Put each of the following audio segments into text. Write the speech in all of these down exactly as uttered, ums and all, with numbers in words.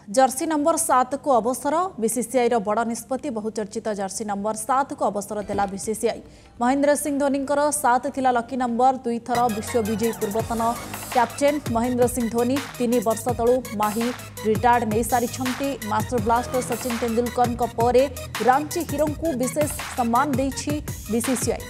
Jersey number सात को अवसर बीसीसीआई रो बड़ निष्पत्ति बहुचर्चित जर्सी नंबर सात को अवसर देला बीसीसीआई। महेंद्र सिंह धोनी सात थिला लकी नंबर दुई थर विश्व विजयी पूर्वतन कैप्टेन महेंद्र सिंह धोनी तीन वर्ष तलू माही रिटायर्ड नहीं सारी मास्टर ब्लास्टर सचिन तेंदुलकर पर रांची हिरो को विशेष सम्मान देछि बीसीसीआई।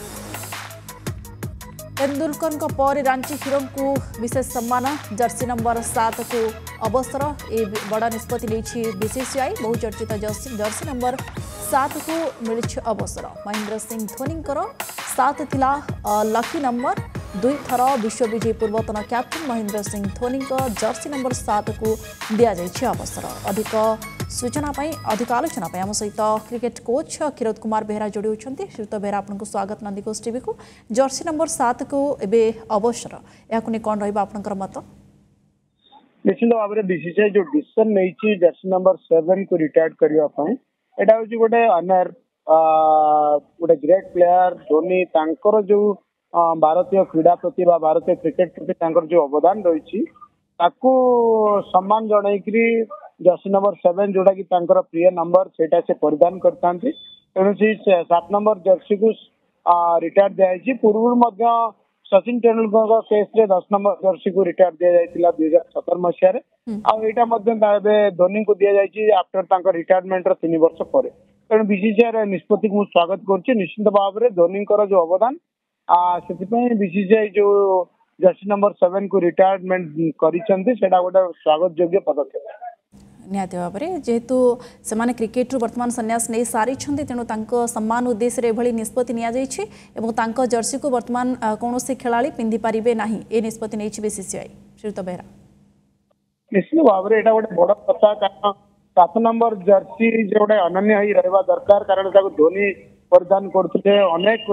तेंदुलकर पर रांची हिरो को विशेष सम्मान जर्सी नंबर सात को अवसर ए बड़ निष्पत्ति नहीं बीसीसीआई। बहुचर्चित जर्सी जर्सी नंबर सात को मिली अवसर। महेंद्र सिंह धोनी सात थिला लकी नंबर दुई थर विश्व विजयी पूर्वतन captain Mahendra Singh Dhoni jersey number सात को दि जाइए अवसर। अधिक सूचना अधिक आलोचना आम सहित क्रिकेट कोच क्षीरोद कुमार बेहरा जोड़ी होती। श्रीयुत बेहरा आपको स्वागत नंदीकोश टीवी को। जर्सी नंबर सात को एबे अवसर या कौन रहा मत? निश्चित भाव में बीसीसीआई जो डिसीजन नहीं जर्सी नंबर सेवन को रिटायर्ड करने एटा हूँ गोटे अनर गोटे ग्रेट प्लेयर धोनी तांकर जो भारतीय क्रीड़ा प्रति भारतीय क्रिकेट प्रति जो अवदान रही सम्मान जनईकरी जर्सी नंबर सेवन जोटा कि प्रिय नंबर से से परिधान करता तेणु से सात नंबर जर्सी को रिटायर दिखाई। पूर्व सचिन तेंदुलकर केस रे दस नंबर जर्सी को रिटायर दि जाइए दुई हजार सतर मसीह धोनी को दि जाइए आफ्टर रिटायरमेंट तीन वर्ष पर। तेणु बीसीसीआई निष्पत्ति को स्वागत कर निश्चित भाव में धोनी जो अवदान से बीसीसीआई जो जर्सी नंबर सेवन को रिटायरमेंट करा गोटे स्वागत योग्य पदक्षेप। निहाती भाव में जेहेतु से क्रिकेट रू वर्तमान संन्यास नहीं सारी तेणु सम्मान उद्देश्य एभली निष्पत्ति नि जर्सी को वर्तमान कौन से खेलाड़ी पिंधि पारे ना ये निष्पत्ति नहीं बीसीसीआई। श्रीयुत बेहरा निश्चित भाव में गोटे बड़ कथा कारण सात नंबर जर्सी जो गोटे अनन्य ही रहा दरकार कारण धोनी परिधान करते अनेक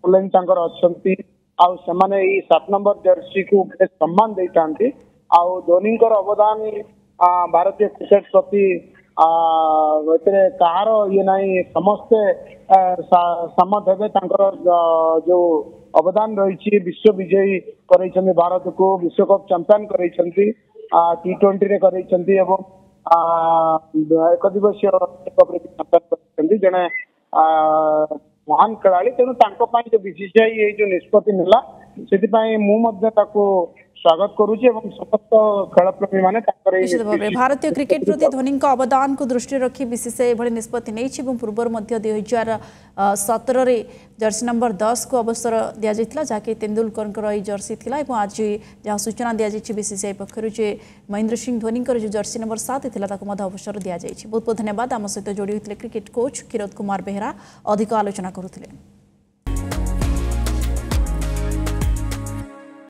अच्छा सात नंबर जर्सी को सम्मान देते धोनी अवदान भारतीय क्रिकेट प्रति कहार ये ना समस्ते सम्मत हे जो अवदान रही विश्व विजयी कर भारत को विश्वकप चैंपियन कर टी ट्वेंटी एक दिवसीय चैंपियन जड़े महान खेला तेणु जो बीसीसीआई जो निष्पत्ति नेला से मुझे स्वागत करुच्ची समस्त खेल प्रेमी माने भारतीय क्रिकेट प्रति धोनी अवदान को दृष्टि रखी बीसीसीआई भली निष्पत्ति नहीं पूर्व दुई हजार सतर जर्सी नंबर दस को अवसर दि जाता जहाँकि तेंदुलकर जर्सी थी आज जहाँ सूचना दि जाइए बीसीसीआई पक्षर जे महेंद्र सिंह धोनी जो जर्सी नंबर सात थी अवसर दि जाइए। बहुत बहुत धन्यवाद आम सहित जोड़ी होते क्रिकेट कोच क्षीरोद कुमार बेहरा अधिक आलोचना करुले।